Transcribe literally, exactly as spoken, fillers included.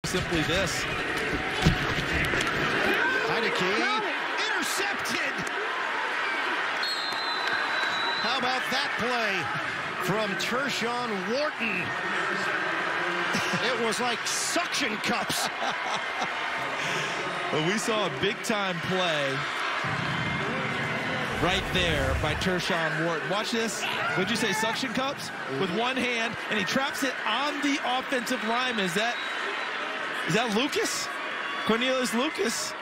Simply this. Heineke intercepted. How about that play from Tershawn Wharton? It was like suction cups. Well, we saw a big-time play right there by Tershawn Wharton. Watch this. Would you say suction cups? With one hand, and he traps it on the offensive lineman. Is that, is that Lucas? Cornelius Lucas.